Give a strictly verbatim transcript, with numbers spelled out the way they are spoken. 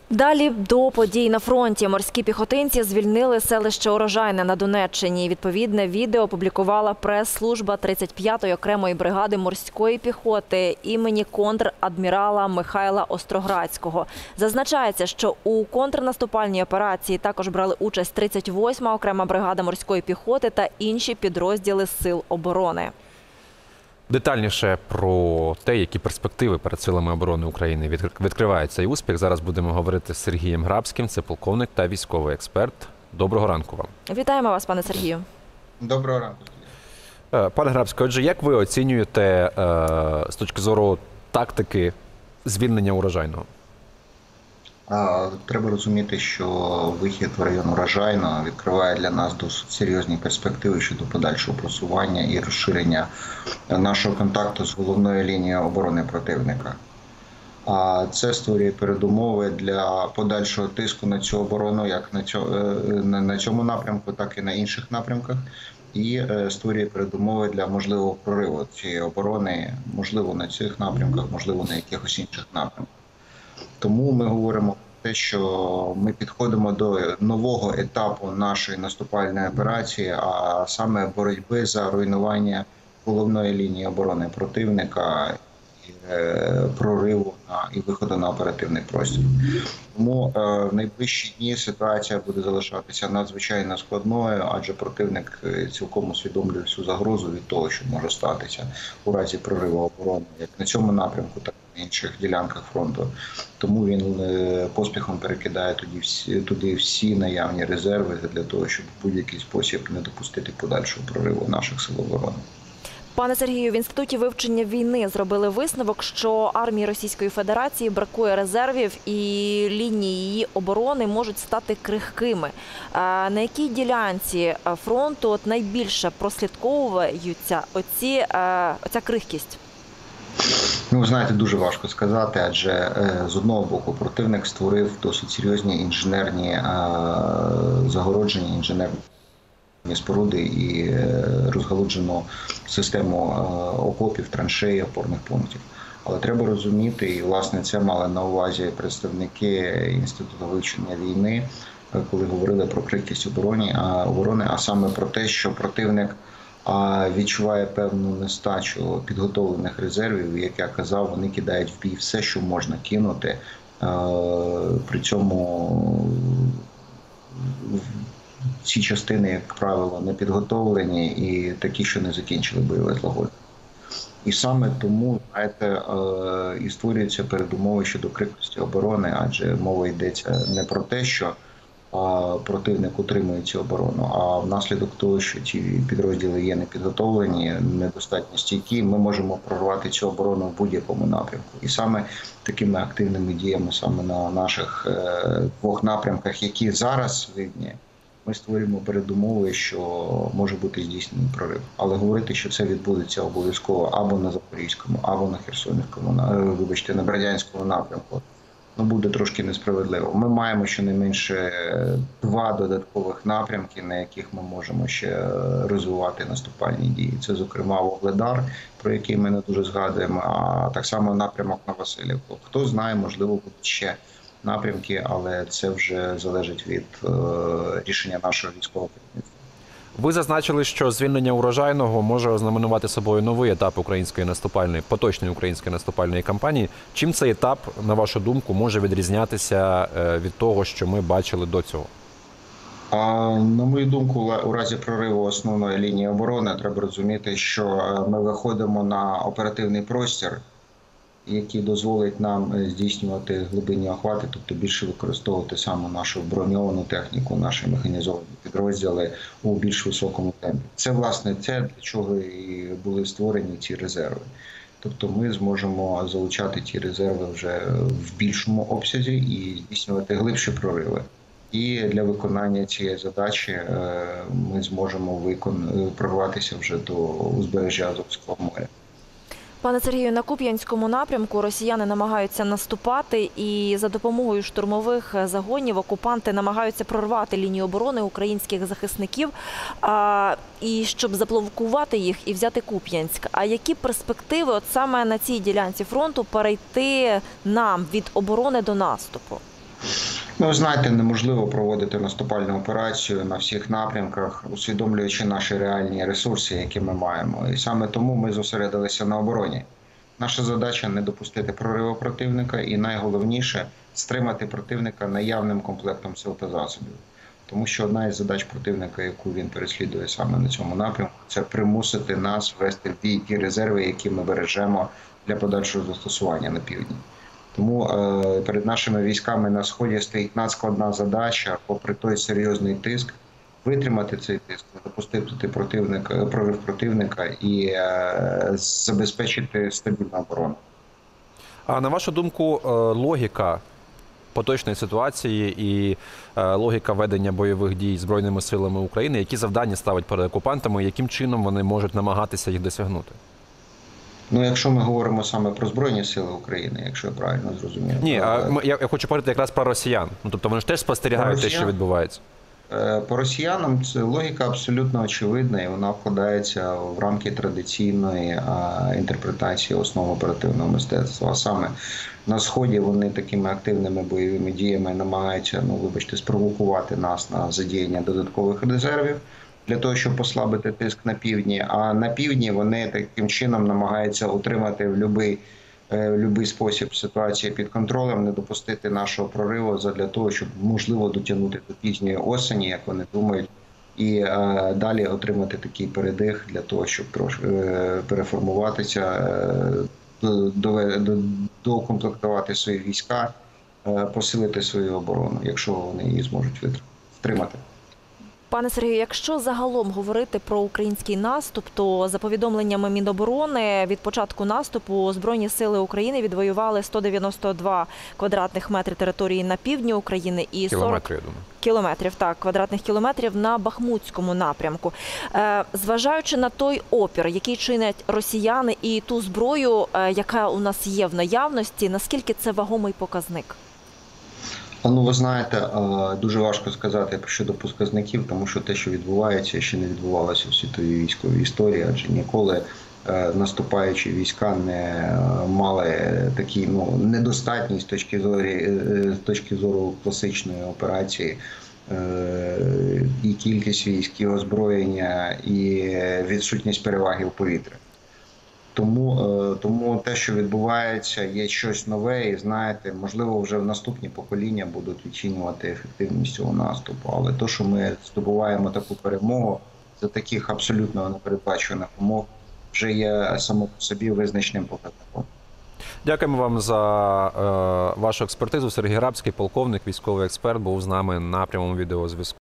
Далі до подій на фронті. Морські піхотинці звільнили селище Урожайне на Донеччині. Відповідне відео опублікувала прес-служба тридцять п'ятої окремої бригади морської піхоти імені контр-адмірала Михайла Остроградського. Зазначається, що у контрнаступальній операції також брали участь тридцять восьма окрема бригада морської піхоти та інші підрозділи Сил оборони. Детальніше про те, які перспективи перед силами оборони України відкриває цей успіх, зараз будемо говорити з Сергієм Грабським. Це полковник та військовий експерт. Доброго ранку вам. Вітаємо вас, пане Сергію. Доброго ранку. Пане Грабський, отже, як ви оцінюєте з точки зору тактики звільнення Урожайного? Треба розуміти, що вихід в район Урожайного відкриває для нас досить серйозні перспективи щодо подальшого просування і розширення нашого контакту з головною лінією оборони противника. Це створює передумови для подальшого тиску на цю оборону як на цьому напрямку, так і на інших напрямках. І створює передумови для можливого прориву цієї оборони, можливо, на цих напрямках, можливо, на якихось інших напрямках. Тому ми говоримо про те, що ми підходимо до нового етапу нашої наступальної операції, а саме боротьби за руйнування головної лінії оборони противника, і прориву на і виходу на оперативний простір. Тому в найближчі дні ситуація буде залишатися надзвичайно складною, адже противник цілком усвідомлює всю загрозу від того, що може статися у разі прориву оборони, як на цьому напрямку, так і на інших ділянках фронту. Тому він поспіхом перекидає туди всі, туди всі наявні резерви для того, щоб в будь-який спосіб не допустити подальшого прориву наших сил оборони. Пане Сергію, в Інституті вивчення війни зробили висновок, що армії Російської Федерації бракує резервів і лінії її оборони можуть стати крихкими. На якій ділянці фронту от найбільше прослідковуються оці, оця крихкість? Ну, знаєте, дуже важко сказати, адже з одного боку противник створив досить серйозні інженерні загородження, інженерні споруди і розгалуджену систему окопів, траншеї, опорних пунктів. Але треба розуміти, і власне це мали на увазі представники Інституту вивчення війни, коли говорили про крихкість оборони, а саме про те, що противник відчуває певну нестачу підготовлених резервів, як я казав, вони кидають в бій все, що можна кинути, при цьому ці частини, як правило, не підготовлені і такі, що не закінчили бойове злагодження. І саме тому, знаєте, і створюються передумови щодо крихкості оборони, адже мова йдеться не про те, що противник утримує цю оборону, а внаслідок того, що ці підрозділи є непідготовлені, недостатньо стійкі, ми можемо прорвати цю оборону в будь-якому напрямку. І саме такими активними діями, саме на наших двох напрямках, які зараз видні, ми створюємо передумови, що може бути здійснений прорив. Але говорити, що це відбудеться обов'язково або на Запорізькому, або на Херсонському, вибачте, на Бердянському напрямку, ну, буде трошки несправедливо. Ми маємо щонайменше два додаткових напрямки, на яких ми можемо ще розвивати наступальні дії. Це, зокрема, Вугледар, про який ми не дуже згадуємо, а так само напрямок на Василівку. Хто знає, можливо, будуть ще напрямки, але це вже залежить від е, рішення нашого військового керівництва. Ви зазначили, що звільнення Урожайного може ознаменувати собою новий етап української наступальної, поточної української наступальної кампанії. Чим цей етап, на вашу думку, може відрізнятися від того, що ми бачили до цього? А, на мою думку, у разі прориву основної лінії оборони треба розуміти, що ми виходимо на оперативний простір, який дозволить нам здійснювати глибинні охвати, тобто більше використовувати саме нашу броньовану техніку, наші механізовані підрозділи у більш високому темпі. Це, власне, це, для чого і були створені ці резерви. Тобто ми зможемо залучати ті резерви вже в більшому обсязі і здійснювати глибші прориви. І для виконання цієї задачі ми зможемо викон... прорватися вже до узбережжя Азовського моря. Пане Сергію, на Куп'янському напрямку росіяни намагаються наступати і за допомогою штурмових загонів окупанти намагаються прорвати лінію оборони українських захисників, а, і щоб заблокувати їх і взяти Куп'янськ. А які перспективи от саме на цій ділянці фронту перейти нам від оборони до наступу? Ну, ви знаєте, неможливо проводити наступальну операцію на всіх напрямках, усвідомлюючи наші реальні ресурси, які ми маємо. І саме тому ми зосередилися на обороні. Наша задача не допустити прориву противника і найголовніше стримати противника наявним комплектом сил та засобів. Тому що одна із задач противника, яку він переслідує саме на цьому напрямку, це примусити нас ввести в бій ті резерви, які ми бережемо для подальшого застосування на півдні. Тому е, перед нашими військами на Сході стоїть надскладна задача, попри той серйозний тиск, витримати цей тиск, не допустити противника, прорив противника і е, забезпечити стабільну оборону. А на вашу думку, логіка поточної ситуації і логіка ведення бойових дій Збройними силами України, які завдання ставить перед окупантами, яким чином вони можуть намагатися їх досягнути? Ну, якщо ми говоримо саме про Збройні Сили України, якщо я правильно зрозумів. Ні, то... а я, я хочу говорити якраз про росіян. Ну, тобто вони ж теж спостерігають те, що відбувається. По росіянам це логіка абсолютно очевидна, і вона вкладається в рамки традиційної а, інтерпретації основ оперативного мистецтва. А саме на Сході вони такими активними бойовими діями намагаються, ну вибачте, спровокувати нас на задіяння додаткових резервів для того, щоб послабити тиск на півдні. А на півдні вони таким чином намагаються утримати в будь-який в будь-який спосіб ситуацію під контролем, не допустити нашого прориву для того, щоб можливо дотягнути до пізньої осені, як вони думають, і е, далі отримати такий передих для того, щоб трошки е, переформуватися, е, до, до, доукомплектувати свої війська, е, посилити свою оборону, якщо вони її зможуть витримати. Пане Сергію, якщо загалом говорити про український наступ, то за повідомленнями Міноборони від початку наступу Збройні сили України відвоювали сто дев'яносто два квадратних метри території на півдні України і сорок Кілометри, я думаю. кілометрів, так, квадратних кілометрів на Бахмутському напрямку. Е, зважаючи на той опір, який чинять росіяни, і ту зброю, е, яка у нас є в наявності, наскільки це вагомий показник? Ну, ви знаєте, дуже важко сказати щодо показників, тому що те, що відбувається, ще не відбувалося в світовій військовій історії, адже ніколи наступаючі війська не мали такі, ну, недостатні з точки зору, з точки зору класичної операції і кількість військ, і озброєння, і відсутність переваги в повітрі. Тому, тому те, що відбувається, є щось нове, і знаєте, можливо, вже в наступні покоління будуть відцінювати ефективність цього наступу. Але те, що ми здобуваємо таку перемогу за таких абсолютно непередбачених умов, вже є само по собі визначним показником. Дякуємо вам за е, вашу експертизу. Сергій Грабський, полковник, військовий експерт, був з нами на прямому відеозв'язку.